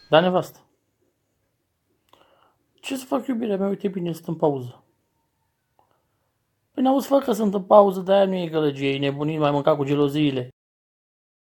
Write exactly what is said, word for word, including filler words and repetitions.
Da, nevastă. Ce să fac, iubirea mea? Uite bine, sunt în pauză. Păi n-auzi, fă că sunt în pauză, de-aia nu e gălăgie, e nebunit, mai mâncat cu geloziile.